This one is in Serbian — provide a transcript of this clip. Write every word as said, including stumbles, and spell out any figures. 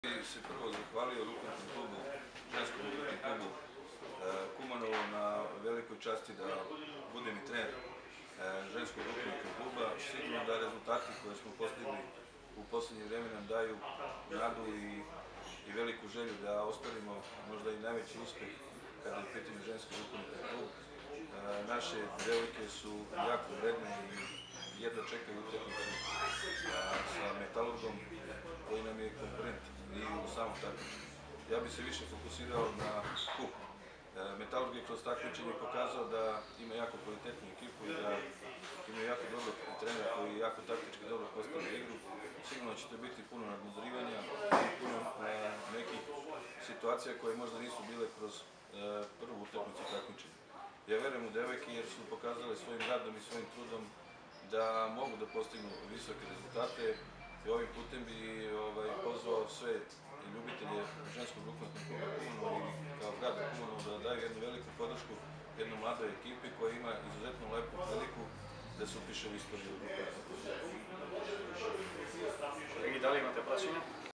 Bih se prvo zahvalio rukometnom klubu, ženskom rukometnom klubu Kumanovo na velikoj časti da budem i trener ženskog rukometnog kluba. Sigurno da rezultati koje smo postigli u poslednje vreme nam daju nadu i, i veliku želju da ostvarimo možda i najveći uspeh kada je u pitanju ženski rukometni klub. Naše devojke su jako vredne i jedva čekaju utakmicu sa Metalurgom koji nam je konkurent i u samom takmičenju. Ja bih se više fokusirao na kup. Metalurg je kroz takmičenje pokazao da ima jako kvalitetnu ekipu i da ima jako dobrog trenera koji jako taktički dobro postavlja igru. Sigurno će to biti puno nadmudrivanja i puno nekih situacija koje možda nisu bile kroz prvu utakmicu takmičenja. Ja verujem u devojke jer su pokazale svojim radom i svojim trudom da mogu da postignu visoke rezultate. I ovim putem bi ovaj, pozvao sve ljubitelje ženskog rukometnog kluba Kumanovo i kao grada Kumanovo da daju jednu veliku podršku jednoj mladoj ekipi koja ima izuzetno lepu priliku da se upiše u istoriju rukometnog kluba.